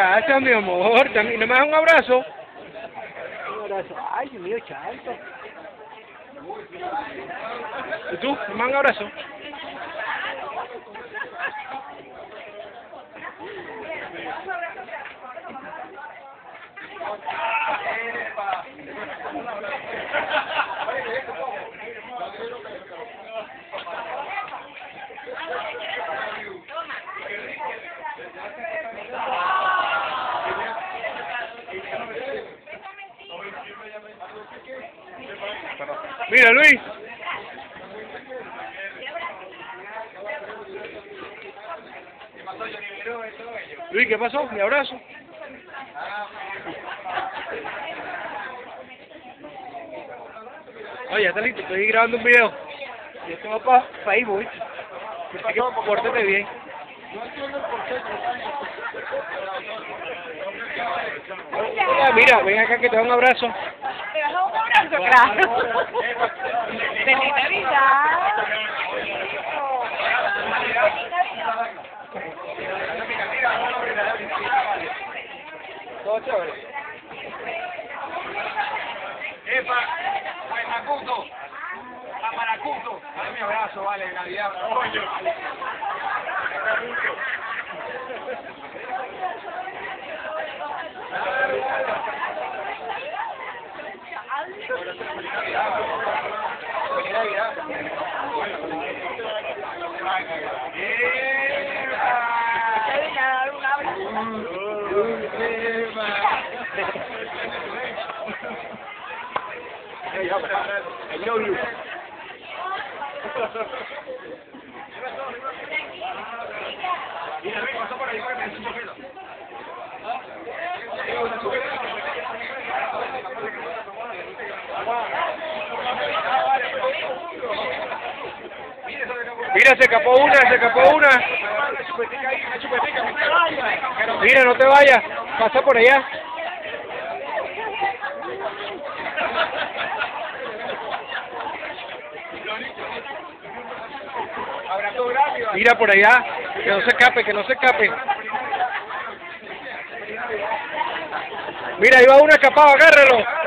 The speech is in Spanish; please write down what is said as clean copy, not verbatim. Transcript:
gracias, mi amor. ¿No me das un abrazo? Un abrazo. Ay, Dios mío, chanto. ¿Y tú? ¿No me das un abrazo? Mira, Luis. Luis, ¿qué pasó? Mi abrazo. Oye, ya está listo, estoy grabando un video. Y esto va para Facebook. Así que pórtate bien. Mira, ven acá que te da un abrazo. ¿Te vas a un abrazo? Claro. Feliz Navidad. Todo chévere. ¡Epa! ¡Maracuto! ¡A Maracuto! Dame mi abrazo, vale, de Navidad. ¡Coño! I know you. Mira, se escapó una. Mira, no te vayas, pasa por allá. Mira por allá, que no se escape. Mira, ahí va uno escapado, agárralo.